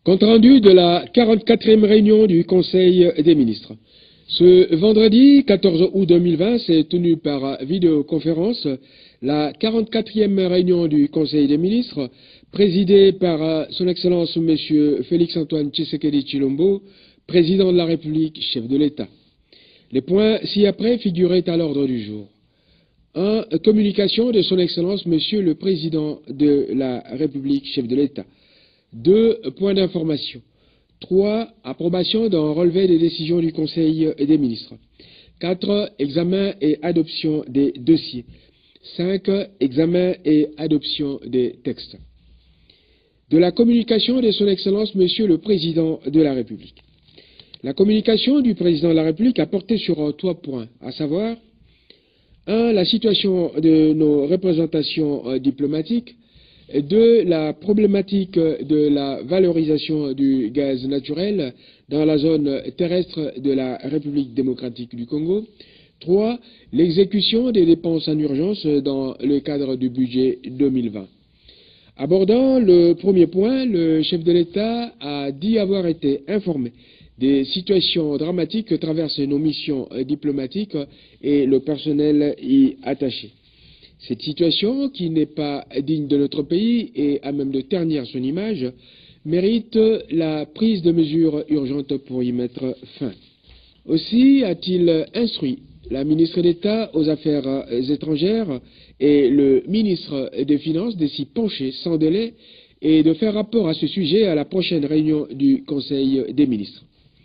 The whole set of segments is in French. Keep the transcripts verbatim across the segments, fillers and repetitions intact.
Compte rendu de la quarante-quatrième réunion du Conseil des ministres. Ce vendredi quatorze août deux mille vingt s'est tenue par vidéoconférence la quarante-quatrième réunion du Conseil des ministres, présidée par son Excellence M. Félix-Antoine Tshisekedi Tshilombo, président de la République, chef de l'État. Les points ci-après figuraient à l'ordre du jour. un. Communication de son Excellence M. le Président de la République, chef de l'État. deux. Points d'information. trois. Approbation d'un relevé des décisions du Conseil des ministres. quatre. Examen et adoption des dossiers. cinq. Examen et adoption des textes. De la communication de son Excellence Monsieur le Président de la République. La communication du Président de la République a porté sur trois points, à savoir un. La situation de nos représentations diplomatiques. deux. La problématique de la valorisation du gaz naturel dans la zone terrestre de la République démocratique du Congo. trois. L'exécution des dépenses en urgence dans le cadre du budget deux mille vingt. Abordant le premier point, le chef de l'État a dit avoir été informé des situations dramatiques que traversent nos missions diplomatiques et le personnel y attaché. Cette situation, qui n'est pas digne de notre pays et à même de ternir son image, mérite la prise de mesures urgentes pour y mettre fin. Aussi a-t-il instruit la ministre d'État aux Affaires étrangères et le ministre des Finances de s'y pencher sans délai et de faire rapport à ce sujet à la prochaine réunion du Conseil des ministres.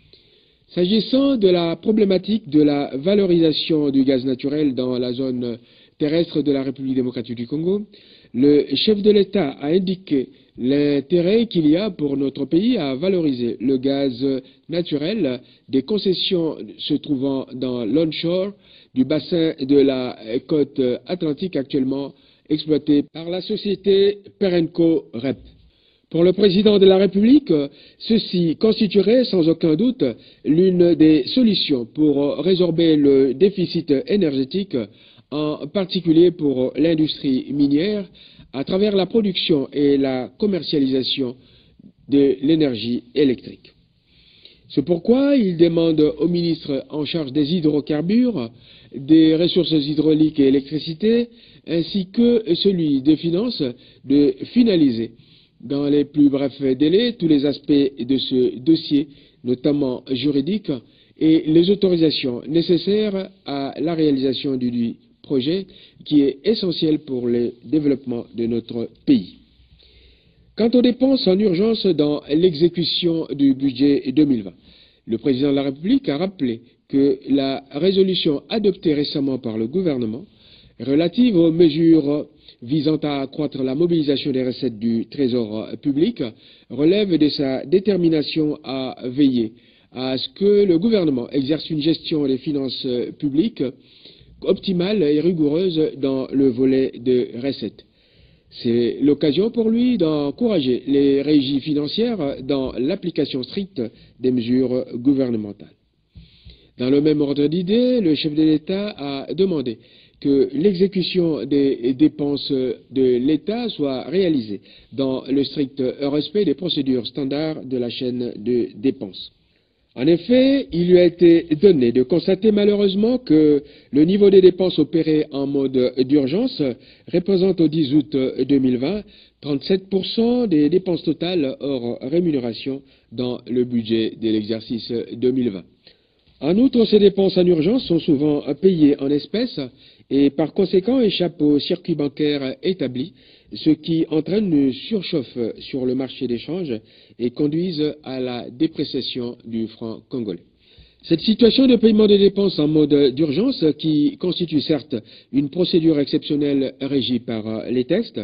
S'agissant de la problématique de la valorisation du gaz naturel dans la zone terrestre de la République démocratique du Congo, le chef de l'État a indiqué l'intérêt qu'il y a pour notre pays à valoriser le gaz naturel des concessions se trouvant dans l'onshore du bassin de la côte atlantique actuellement exploité par la société Perenco R E P. Pour le président de la République, ceci constituerait sans aucun doute l'une des solutions pour résorber le déficit énergétique, en particulier pour l'industrie minière, à travers la production et la commercialisation de l'énergie électrique. C'est pourquoi il demande au ministre en charge des hydrocarbures, des ressources hydrauliques et électricité, ainsi que celui des finances, de finaliser dans les plus brefs délais tous les aspects de ce dossier, notamment juridiques, et les autorisations nécessaires à la réalisation du projet qui est essentiel pour le développement de notre pays. Quant aux dépenses en urgence dans l'exécution du budget deux mille vingt, le président de la République a rappelé que la résolution adoptée récemment par le gouvernement relative aux mesures visant à accroître la mobilisation des recettes du Trésor public relève de sa détermination à veiller à ce que le gouvernement exerce une gestion des finances publiques optimale et rigoureuse dans le volet de recettes. C'est l'occasion pour lui d'encourager les régies financières dans l'application stricte des mesures gouvernementales. Dans le même ordre d'idée, le chef de l'État a demandé que l'exécution des dépenses de l'État soit réalisée dans le strict respect des procédures standards de la chaîne de dépenses. En effet, il lui a été donné de constater malheureusement que le niveau des dépenses opérées en mode d'urgence représente au dix août deux mille vingt trente-sept pour cent des dépenses totales hors rémunération dans le budget de l'exercice deux mille vingt. En outre, ces dépenses en urgence sont souvent payées en espèces et par conséquent échappent au circuit bancaire établi, ce qui entraîne une surchauffe sur le marché d'échange et conduise à la dépréciation du franc congolais. Cette situation de paiement des dépenses en mode d'urgence, qui constitue certes une procédure exceptionnelle régie par les textes,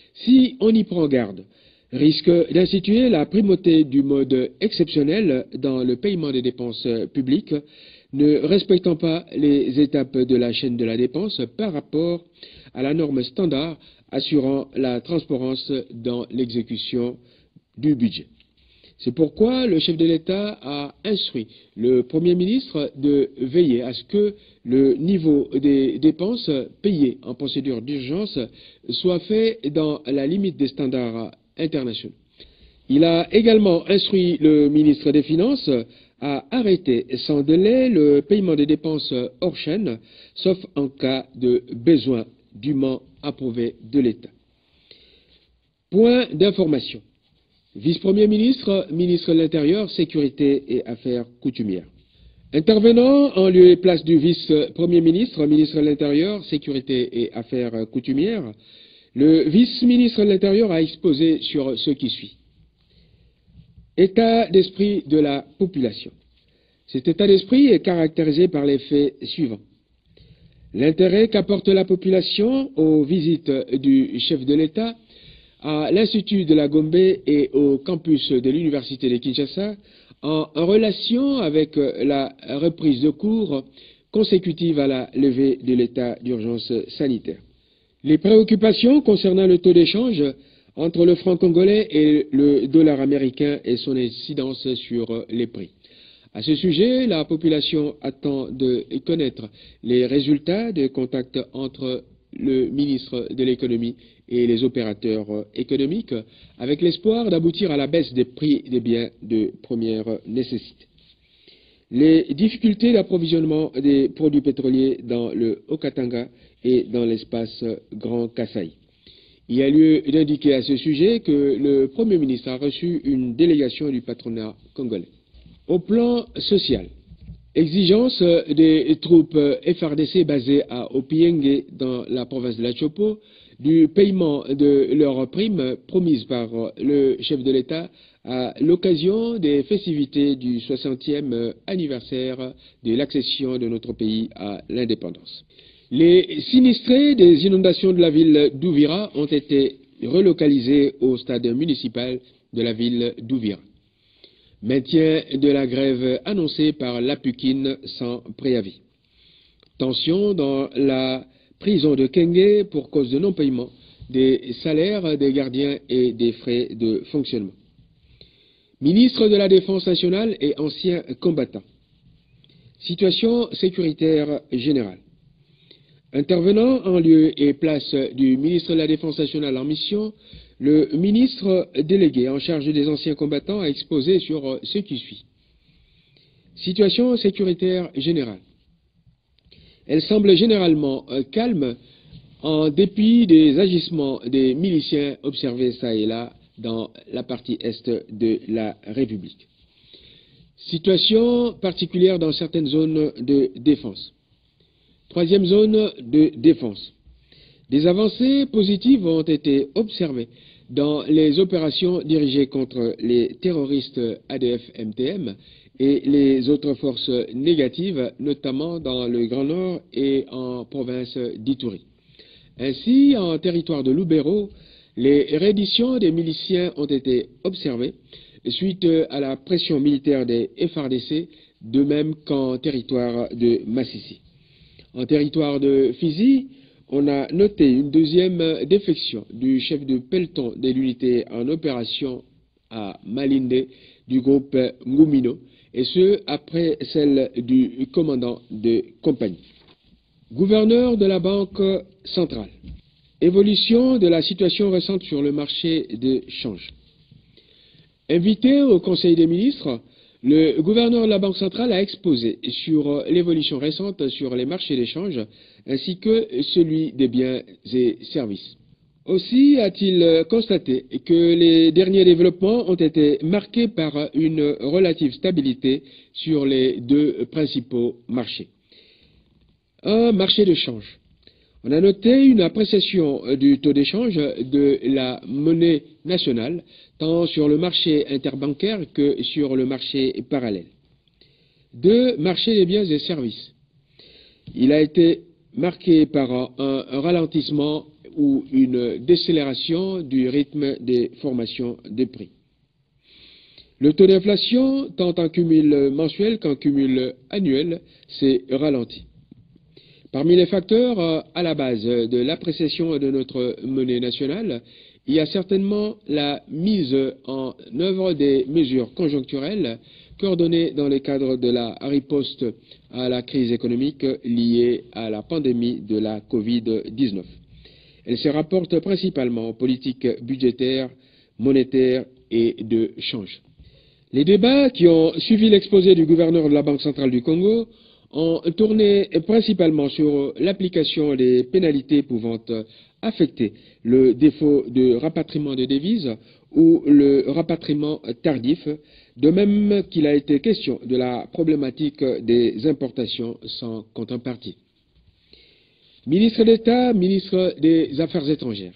si on y prend garde, risque d'instituer la primauté du mode exceptionnel dans le paiement des dépenses publiques, ne respectant pas les étapes de la chaîne de la dépense par rapport à la norme standard assurant la transparence dans l'exécution du budget. C'est pourquoi le chef de l'État a instruit le Premier ministre de veiller à ce que le niveau des dépenses payées en procédure d'urgence soit fait dans la limite des standards internationaux. Il a également instruit le ministre des Finances à arrêter sans délai le paiement des dépenses hors chaîne, sauf en cas de besoin dûment approuvé de l'État. Point d'information. Vice-premier ministre, ministre de l'Intérieur, Sécurité et Affaires coutumières. Intervenant en lieu et place du vice-premier ministre, ministre de l'Intérieur, Sécurité et Affaires coutumières, le vice-ministre de l'Intérieur a exposé sur ce qui suit. État d'esprit de la population. Cet état d'esprit est caractérisé par les faits suivants. L'intérêt qu'apporte la population aux visites du chef de l'État à l'Institut de la Gombe et au campus de l'Université de Kinshasa en relation avec la reprise de cours consécutive à la levée de l'état d'urgence sanitaire. Les préoccupations concernant le taux d'échange entre le franc congolais et le dollar américain et son incidence sur les prix. À ce sujet, la population attend de connaître les résultats des contacts entre le ministre de l'économie et les opérateurs économiques, avec l'espoir d'aboutir à la baisse des prix des biens de première nécessité. Les difficultés d'approvisionnement des produits pétroliers dans le Haut-Katanga et dans l'espace Grand Kasaï. Il y a lieu d'indiquer à ce sujet que le Premier ministre a reçu une délégation du patronat congolais. Au plan social, exigence des troupes F R D C basées à Opienge dans la province de la Chopo du paiement de leurs primes promises par le chef de l'État à l'occasion des festivités du soixantième anniversaire de l'accession de notre pays à l'indépendance. Les sinistrés des inondations de la ville d'Ouvira ont été relocalisés au stade municipal de la ville d'Ouvira. Maintien de la grève annoncée par l'Apukine sans préavis. Tension dans la prison de Kenge pour cause de non-paiement des salaires des gardiens et des frais de fonctionnement. Ministre de la Défense nationale et ancien combattant. Situation sécuritaire générale. Intervenant en lieu et place du ministre de la Défense nationale en mission, le ministre délégué en charge des anciens combattants a exposé sur ce qui suit. Situation sécuritaire générale. Elle semble généralement calme en dépit des agissements des miliciens observés çà et là dans la partie est de la République. Situation particulière dans certaines zones de défense. Troisième zone de défense. Des avancées positives ont été observées dans les opérations dirigées contre les terroristes A D F M T M et les autres forces négatives, notamment dans le Grand Nord et en province d'Ituri. Ainsi, en territoire de Lubero, les redditions des miliciens ont été observées suite à la pression militaire des F R D C, de même qu'en territoire de Massissi. En territoire de Fizi, on a noté une deuxième défection du chef de peloton de l'unité en opération à Malinde du groupe Ngumino, et ce, après celle du commandant de compagnie. Gouverneur de la Banque centrale. Évolution de la situation récente sur le marché de change. Invité au Conseil des ministres, le gouverneur de la Banque centrale a exposé sur l'évolution récente sur les marchés d'échange ainsi que celui des biens et services. Aussi a-t-il constaté que les derniers développements ont été marqués par une relative stabilité sur les deux principaux marchés. Un marché de change. On a noté une appréciation du taux d'échange de la monnaie nationale, tant sur le marché interbancaire que sur le marché parallèle. Deux, marché des biens et services. Il a été marqué par un, un ralentissement ou une décélération du rythme des formations des prix. Le taux d'inflation, tant en cumul mensuel qu'en cumul annuel, s'est ralenti. Parmi les facteurs à la base de l'appréciation de notre monnaie nationale, il y a certainement la mise en œuvre des mesures conjoncturelles coordonnées dans le cadre de la riposte à la crise économique liée à la pandémie de la Covid dix-neuf. Elle se rapporte principalement aux politiques budgétaires, monétaires et de change. Les débats qui ont suivi l'exposé du gouverneur de la Banque centrale du Congo ont tourné principalement sur l'application des pénalités pouvant affecter le défaut de rapatriement de devises ou le rapatriement tardif, de même qu'il a été question de la problématique des importations sans contrepartie. Ministre d'État, ministre des Affaires étrangères.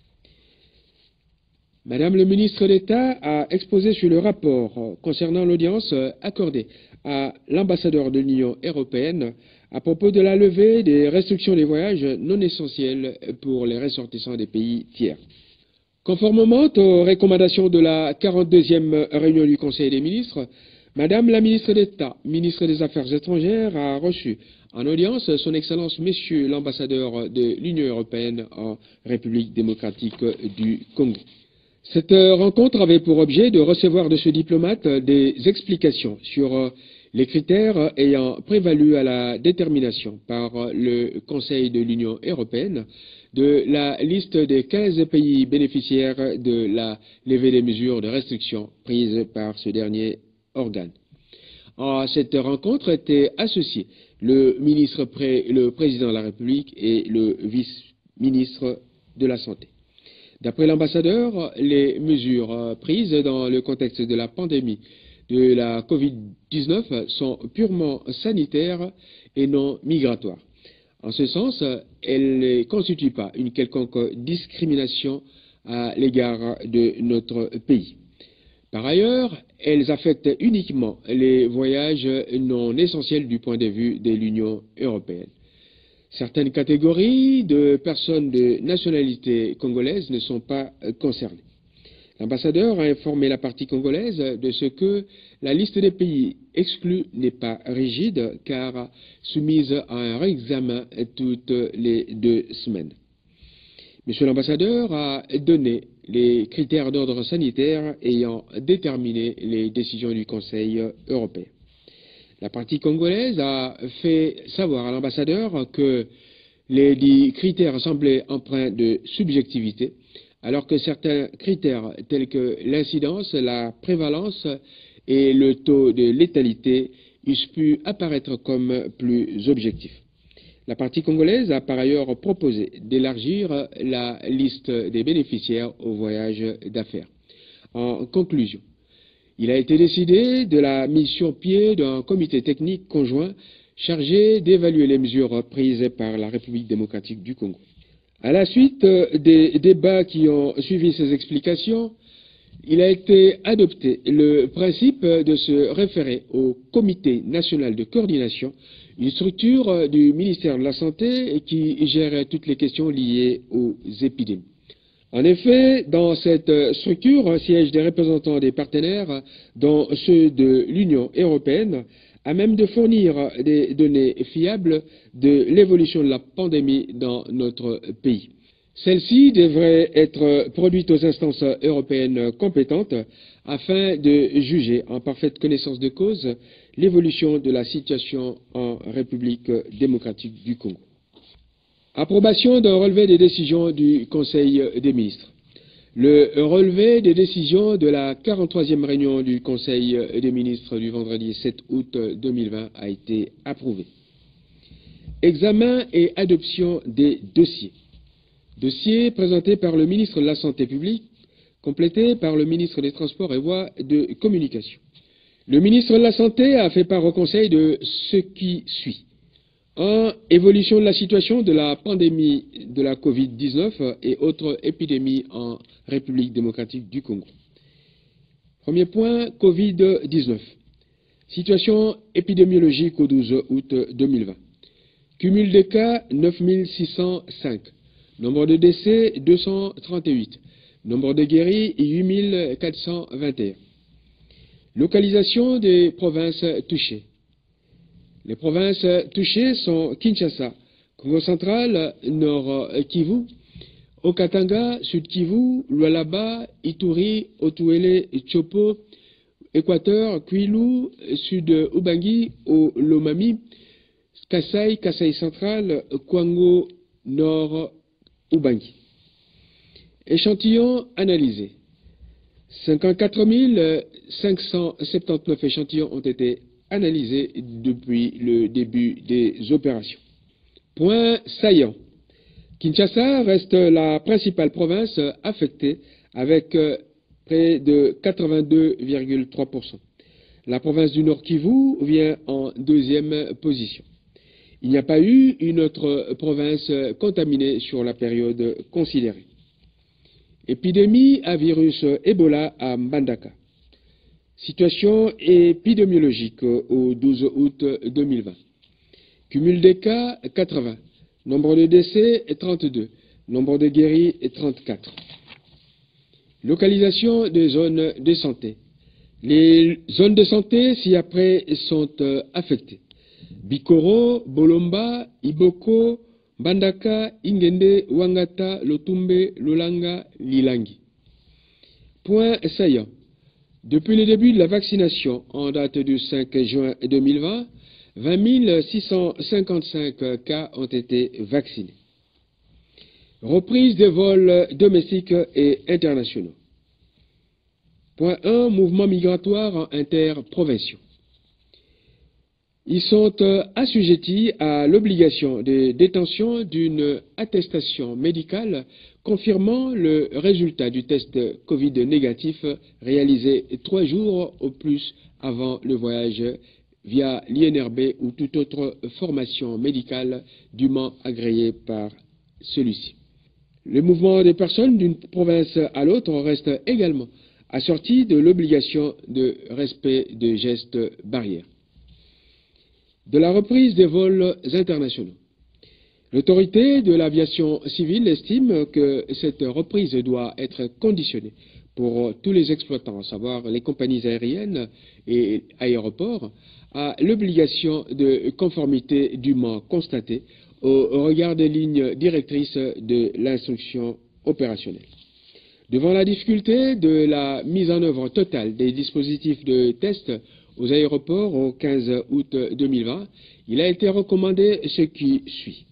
Madame le ministre d'État a exposé sur le rapport concernant l'audience accordée à l'ambassadeur de l'Union européenne à propos de la levée des restrictions des voyages non essentiels pour les ressortissants des pays tiers. Conformément aux recommandations de la quarante-deuxième réunion du Conseil des ministres, Madame la ministre d'État, ministre des Affaires étrangères, a reçu en audience son Excellence Monsieur l'ambassadeur de l'Union européenne en République démocratique du Congo. Cette rencontre avait pour objet de recevoir de ce diplomate des explications sur les critères ayant prévalu à la détermination par le Conseil de l'Union européenne de la liste des quinze pays bénéficiaires de la levée des mesures de restriction prises par ce dernier organe. À cette rencontre étaient associés le ministre, le président de la République et le vice-ministre de la Santé. D'après l'ambassadeur, les mesures prises dans le contexte de la pandémie de la Covid dix-neuf sont purement sanitaires et non migratoires. En ce sens, elles ne constituent pas une quelconque discrimination à l'égard de notre pays. Par ailleurs, elles affectent uniquement les voyages non essentiels du point de vue de l'Union européenne. Certaines catégories de personnes de nationalité congolaise ne sont pas concernées. L'ambassadeur a informé la partie congolaise de ce que la liste des pays exclus n'est pas rigide car soumise à un réexamen toutes les deux semaines. Monsieur l'ambassadeur a donné les critères d'ordre sanitaire ayant déterminé les décisions du Conseil européen. La partie congolaise a fait savoir à l'ambassadeur que les dix critères semblaient empreints de subjectivité, alors que certains critères tels que l'incidence, la prévalence et le taux de létalité eussent pu apparaître comme plus objectifs. La partie congolaise a par ailleurs proposé d'élargir la liste des bénéficiaires au voyage d'affaires. En conclusion, il a été décidé de la mise sur pied d'un comité technique conjoint chargé d'évaluer les mesures prises par la République démocratique du Congo. À la suite des débats qui ont suivi ces explications, il a été adopté le principe de se référer au Comité national de coordination, une structure du ministère de la Santé qui gère toutes les questions liées aux épidémies. En effet, dans cette structure siègent des représentants des partenaires, dont ceux de l'Union européenne, à même de fournir des données fiables de l'évolution de la pandémie dans notre pays. Celles-ci devraient être produites aux instances européennes compétentes afin de juger en parfaite connaissance de cause l'évolution de la situation en République démocratique du Congo. Approbation d'un relevé des décisions du Conseil des ministres. Le relevé des décisions de la quarante-troisième réunion du Conseil des ministres du vendredi sept août deux mille vingt a été approuvé. Examen et adoption des dossiers. Dossier présenté par le ministre de la Santé publique, complété par le ministre des Transports et Voies de Communication. Le ministre de la Santé a fait part au Conseil de ce qui suit. un. Évolution de la situation de la pandémie de la Covid dix-neuf et autres épidémies en République démocratique du Congo. Premier point, Covid dix-neuf. Situation épidémiologique au douze août deux mille vingt. Cumul des cas, neuf mille six cent cinq. Nombre de décès, deux cent trente-huit. Nombre de guéris, huit mille quatre cent vingt et un. Localisation des provinces touchées. Les provinces touchées sont Kinshasa, Congo central, Nord Kivu, Haut-Katanga, Sud Kivu, Lualaba, Ituri, Otuele, Chopo, Équateur, Kwilu, Sud Ubangi, Lomami, Kasai, Kasai central, Kwango, Nord Ubangi. Échantillon analysé. cinquante-quatre mille cinq cent soixante-dix-neuf échantillons ont été analysés depuis le début des opérations. Point saillant. Kinshasa reste la principale province affectée avec près de quatre-vingt-deux virgule trois pour cent. La province du Nord Kivu vient en deuxième position. Il n'y a pas eu une autre province contaminée sur la période considérée. Épidémie à virus Ebola à Mbandaka. Situation épidémiologique au douze août deux mille vingt. Cumul des cas quatre-vingts. Nombre de décès trente-deux. Nombre de guéris trente-quatre. Localisation des zones de santé. Les zones de santé ci-après sont affectées. Bikoro, Bolomba, Iboko, Mbandaka, Ingende, Wangata, Lotumbe, Lolanga, Lilangi. Point saillant. Depuis le début de la vaccination, en date du cinq juin deux mille vingt, vingt mille six cent cinquante-cinq cas ont été vaccinés. Reprise des vols domestiques et internationaux. Point un. Mouvement migratoire interprovinciaux. Ils sont assujettis à l'obligation de détention d'une attestation médicale confirmant le résultat du test Covid négatif réalisé trois jours au plus avant le voyage via l'I N R B ou toute autre formation médicale dûment agréée par celui-ci. Le mouvement des personnes d'une province à l'autre reste également assorti de l'obligation de respect de gestes barrières. De la reprise des vols internationaux. L'autorité de l'aviation civile estime que cette reprise doit être conditionnée pour tous les exploitants, à savoir les compagnies aériennes et aéroports, à l'obligation de conformité dûment constatée au regard des lignes directrices de l'instruction opérationnelle. Devant la difficulté de la mise en œuvre totale des dispositifs de test aux aéroports au quinze août deux mille vingt, il a été recommandé ce qui suit.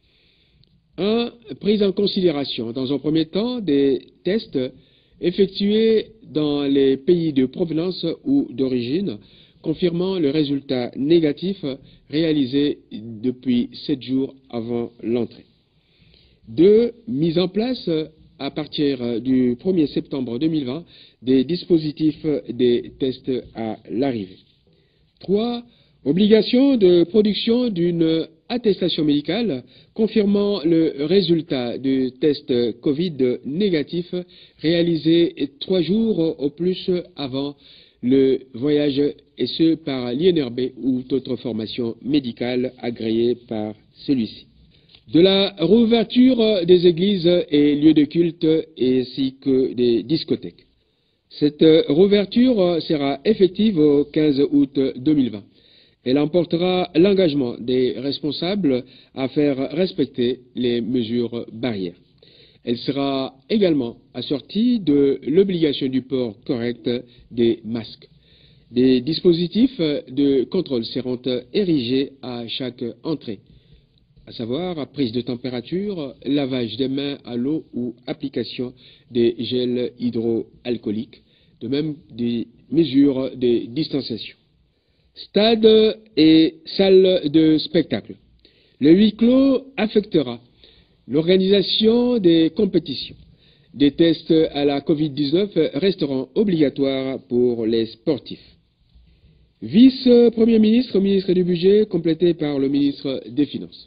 un. Prise en considération, dans un premier temps, des tests effectués dans les pays de provenance ou d'origine, confirmant le résultat négatif réalisé depuis sept jours avant l'entrée. deux. Mise en place à partir du premier septembre deux mille vingt des dispositifs des tests à l'arrivée. trois. Obligation de production d'une attestation médicale confirmant le résultat du test Covid négatif réalisé trois jours au plus avant le voyage, et ce par l'I N R B ou toute autre formation médicale agréée par celui-ci. De la réouverture des églises et lieux de culte ainsi que des discothèques. Cette réouverture sera effective au quinze août deux mille vingt. Elle emportera l'engagement des responsables à faire respecter les mesures barrières. Elle sera également assortie de l'obligation du port correct des masques. Des dispositifs de contrôle seront érigés à chaque entrée, à savoir prise de température, lavage des mains à l'eau ou application des gels hydroalcooliques, de même des mesures de distanciation. Stade et salle de spectacle. Le huis clos affectera l'organisation des compétitions. Des tests à la Covid dix-neuf resteront obligatoires pour les sportifs. Vice-premier ministre, ministre du Budget, complété par le ministre des Finances.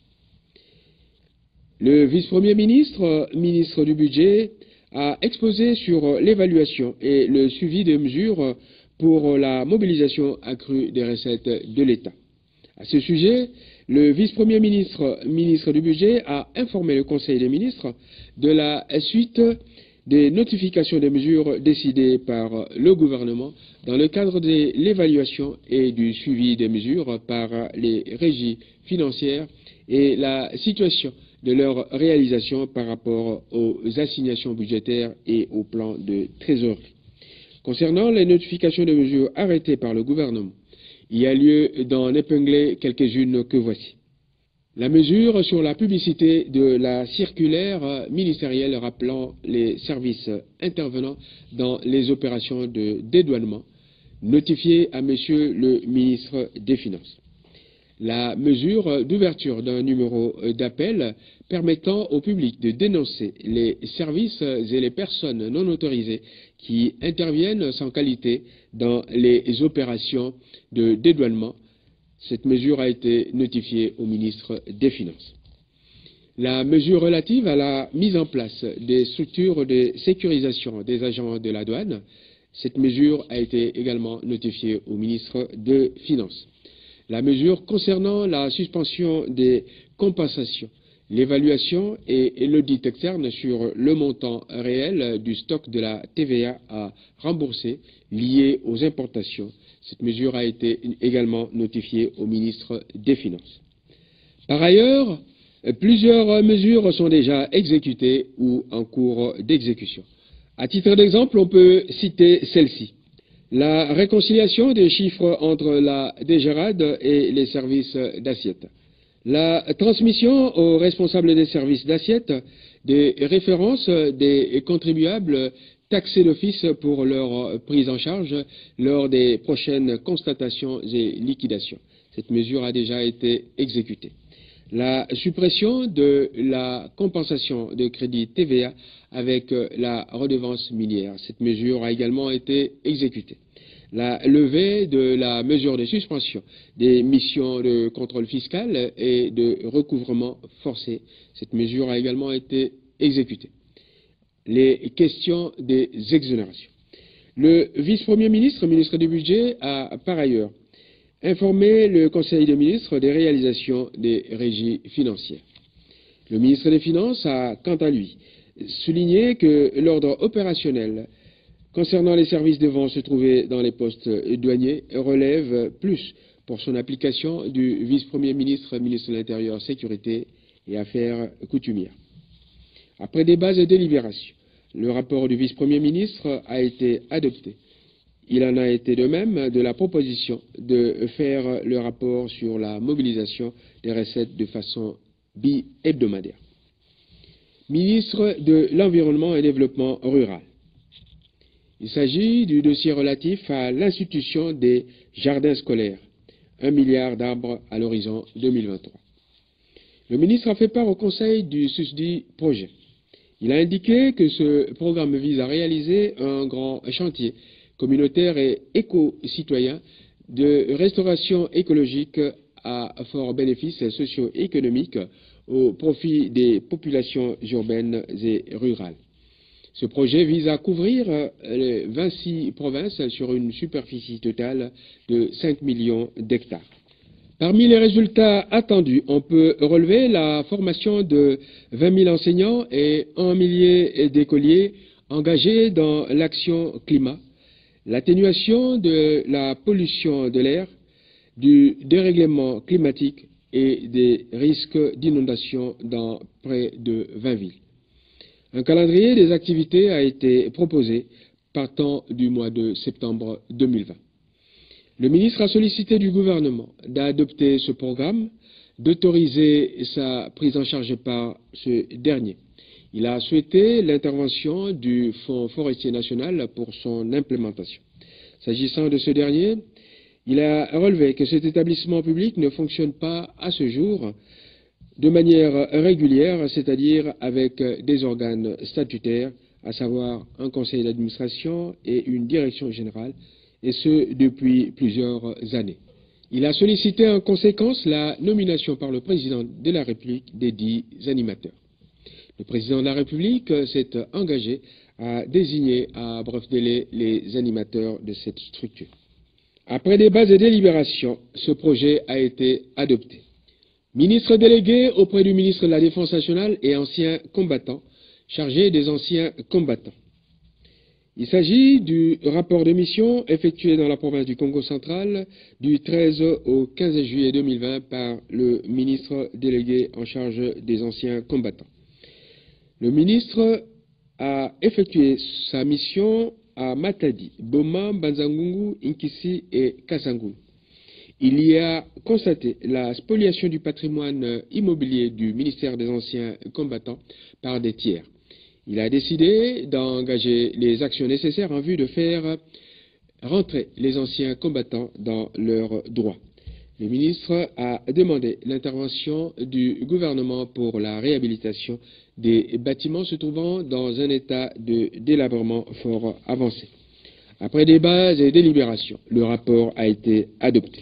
Le vice-premier ministre, ministre du Budget, a exposé sur l'évaluation et le suivi des mesures pour la mobilisation accrue des recettes de l'État. À ce sujet, le vice-premier ministre, ministre du Budget, a informé le Conseil des ministres de la suite des notifications des mesures décidées par le gouvernement dans le cadre de l'évaluation et du suivi des mesures par les régies financières et la situation de leur réalisation par rapport aux assignations budgétaires et au plan de trésorerie. Concernant les notifications de mesures arrêtées par le gouvernement, il y a lieu d'en épingler quelques-unes que voici. La mesure sur la publicité de la circulaire ministérielle rappelant les services intervenant dans les opérations de dédouanement, notifiée à Monsieur le ministre des Finances. La mesure d'ouverture d'un numéro d'appel permettant au public de dénoncer les services et les personnes non autorisées qui interviennent sans qualité dans les opérations de dédouanement. Cette mesure a été notifiée au ministre des Finances. La mesure relative à la mise en place des structures de sécurisation des agents de la douane, cette mesure a été également notifiée au ministre des Finances. La mesure concernant la suspension des compensations, l'évaluation et l'audit externe sur le montant réel du stock de la T V A à rembourser lié aux importations. Cette mesure a été également notifiée au ministre des Finances. Par ailleurs, plusieurs mesures sont déjà exécutées ou en cours d'exécution. À titre d'exemple, on peut citer celle-ci. La réconciliation des chiffres entre la D G R A D et les services d'assiette. La transmission aux responsables des services d'assiette des références des contribuables taxés d'office pour leur prise en charge lors des prochaines constatations et liquidations. Cette mesure a déjà été exécutée. La suppression de la compensation de crédit T V A avec la redevance minière. Cette mesure a également été exécutée. La levée de la mesure de suspension des missions de contrôle fiscal et de recouvrement forcé. Cette mesure a également été exécutée. Les questions des exonérations. Le vice-premier ministre, ministre du Budget, a par ailleurs informé le Conseil des ministres des réalisations des régies financières. Le ministre des Finances a, quant à lui, souligné que l'ordre opérationnel concernant les services devant se trouver dans les postes douaniers relève plus pour son application du vice-premier ministre, ministre de l'Intérieur, Sécurité et Affaires coutumières. Après débat et délibérations, le rapport du vice-premier ministre a été adopté. Il en a été de même de la proposition de faire le rapport sur la mobilisation des recettes de façon bi-hebdomadaire. Ministre de l'Environnement et Développement rural. Il s'agit du dossier relatif à l'institution des jardins scolaires, un milliard d'arbres à l'horizon deux mille vingt-trois. Le ministre a fait part au Conseil du susdit projet. Il a indiqué que ce programme vise à réaliser un grand chantier communautaire et éco-citoyen de restauration écologique à fort bénéfice socio-économique au profit des populations urbaines et rurales. Ce projet vise à couvrir les vingt-six provinces sur une superficie totale de cinq millions d'hectares. Parmi les résultats attendus, on peut relever la formation de vingt mille enseignants et un millier d'écoliers engagés dans l'action climat, l'atténuation de la pollution de l'air, du dérèglement climatique et des risques d'inondation dans près de vingt villes. Un calendrier des activités a été proposé partant du mois de septembre deux mille vingt. Le ministre a sollicité du gouvernement d'adopter ce programme, d'autoriser sa prise en charge par ce dernier. Il a souhaité l'intervention du Fonds forestier national pour son implémentation. S'agissant de ce dernier, il a relevé que cet établissement public ne fonctionne pas à ce jour de manière régulière, c'est-à-dire avec des organes statutaires, à savoir un conseil d'administration et une direction générale, et ce depuis plusieurs années. Il a sollicité en conséquence la nomination par le président de la République des dix animateurs. Le président de la République s'est engagé à désigner à bref délai les animateurs de cette structure. Après débat et délibérations, ce projet a été adopté. Ministre délégué auprès du ministre de la Défense nationale et ancien combattant, chargé des anciens combattants. Il s'agit du rapport de mission effectué dans la province du Congo central du treize au quinze juillet deux mille vingt par le ministre délégué en charge des anciens combattants. Le ministre a effectué sa mission à Matadi, Boma, Banzangungu, Inkisi et Kasangou. il y a constaté la spoliation du patrimoine immobilier du ministère des Anciens Combattants par des tiers. Il a décidé d'engager les actions nécessaires en vue de faire rentrer les anciens combattants dans leurs droits. Le ministre a demandé l'intervention du gouvernement pour la réhabilitation des bâtiments se trouvant dans un état de délabrement fort avancé. Après débats et délibérations, le rapport a été adopté.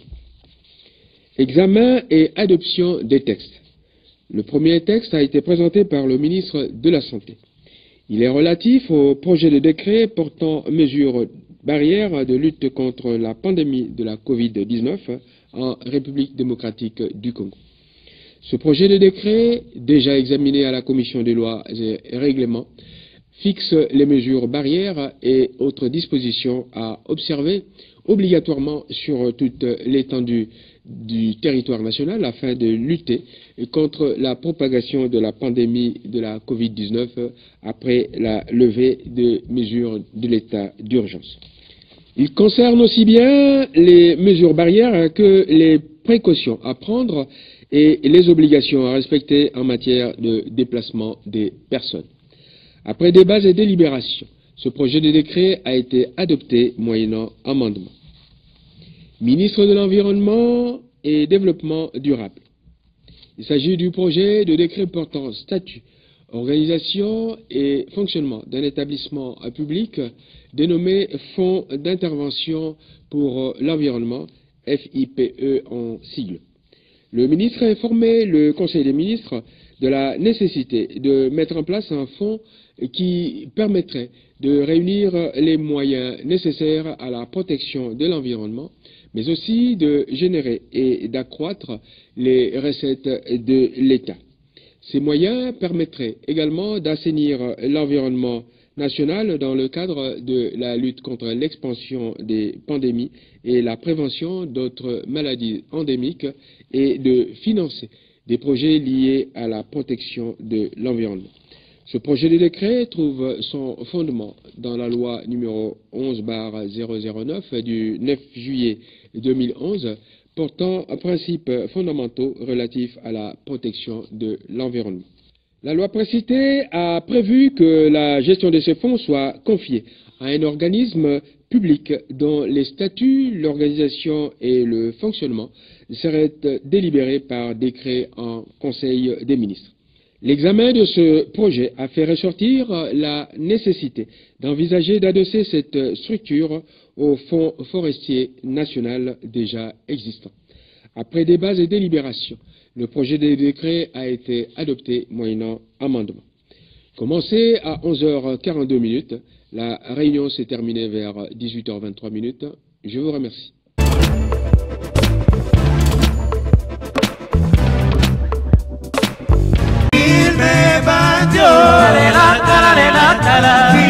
Examen et adoption des textes. Le premier texte a été présenté par le ministre de la Santé. Il est relatif au projet de décret portant mesures barrières de lutte contre la pandémie de la Covid dix-neuf en République démocratique du Congo. Ce projet de décret, déjà examiné à la Commission des lois et règlements, fixe les mesures barrières et autres dispositions à observer obligatoirement sur toute l'étendue du territoire national afin de lutter contre la propagation de la pandémie de la Covid dix-neuf après la levée des mesures de l'état d'urgence. Il concerne aussi bien les mesures barrières que les précautions à prendre et les obligations à respecter en matière de déplacement des personnes. Après débats et délibérations, ce projet de décret a été adopté moyennant amendement. Ministre de l'Environnement et Développement durable. Il s'agit du projet de décret portant statut, organisation et fonctionnement d'un établissement public dénommé Fonds d'intervention pour l'environnement, F I P E en sigle. Le ministre a informé le Conseil des ministres de la nécessité de mettre en place un fonds qui permettrait de réunir les moyens nécessaires à la protection de l'environnement, mais aussi de générer et d'accroître les recettes de l'État. Ces moyens permettraient également d'assainir l'environnement national dans le cadre de la lutte contre l'expansion des pandémies et la prévention d'autres maladies endémiques et de financer des projets liés à la protection de l'environnement. Ce projet de décret trouve son fondement dans la loi numéro onze barre zéro zéro neuf du neuf juillet deux mille onze portant principes fondamentaux relatifs à la protection de l'environnement. La loi précitée a prévu que la gestion de ces fonds soit confiée à un organisme public dont les statuts, l'organisation et le fonctionnement seraient délibérés par décret en Conseil des ministres. L'examen de ce projet a fait ressortir la nécessité d'envisager d'adosser cette structure au Fonds forestier national déjà existant. Après débats et délibérations, le projet de décret a été adopté moyennant amendement. Commencé à onze heures quarante-deux minutes, la réunion s'est terminée vers dix-huit heures vingt-trois minutes. Je vous remercie. Il me bandió,